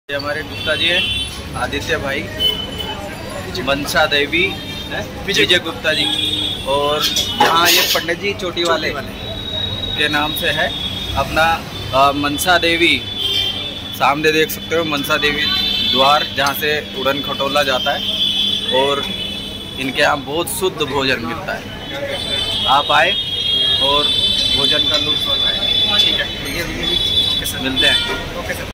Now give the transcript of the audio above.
ये हमारे गुप्ता जी हैं, आदित्य भाई, मनसा देवी, विजय गुप्ता जी, और यहाँ ये पंडित जी चोटी वाले के नाम से है अपना मनसा देवी। सामने देख सकते हो मनसा देवी द्वार, जहाँ से उड़न खटोला जाता है, और इनके यहाँ बहुत शुद्ध भोजन मिलता है। आप आए और भोजन का लुत्फ उठाएं। ठीक है, मिलते हैं।